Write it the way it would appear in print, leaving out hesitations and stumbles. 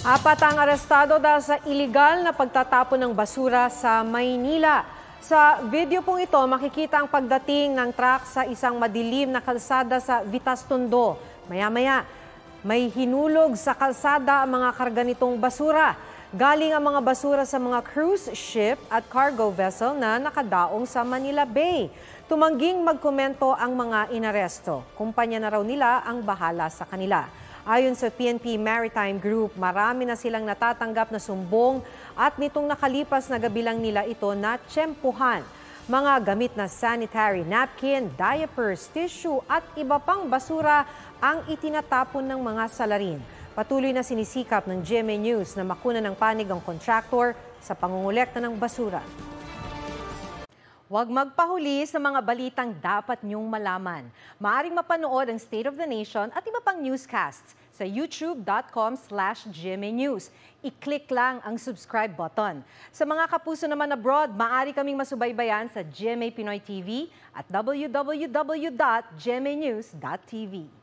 Apat ang arestado dahil sa iligal na pagtatapon ng basura sa Maynila. Sa video pong ito, makikita ang pagdating ng truck sa isang madilim na kalsada sa Vitas Tondo. Maya-maya, may hinulog sa kalsada ang mga karga nitong basura. Galing ang mga basura sa mga cruise ship at cargo vessel na nakadaong sa Manila Bay. Tumangging magkomento ang mga inaresto. Kumpanya na raw nila ang bahala sa kanila. Ayon sa PNP Maritime Group, marami na silang natatanggap na sumbong at nitong nakalipas na gabi lang nila ito natsyempuhan. Mga gamit na sanitary napkin, diapers, tissue at iba pang basura ang itinatapon ng mga salarin. Patuloy na sinisikap ng GMA News na makuna ng panig ang contractor sa pangungulekta ng basura. Huwag magpahuli sa mga balitang dapat niyong malaman. Maaaring mapanood ang State of the Nation at iba pang newscasts sa youtube.com/GMA News. I-click lang ang subscribe button. Sa mga kapuso naman abroad, maaari kaming masubaybayan sa GMA Pinoy TV at www.gmanews.tv.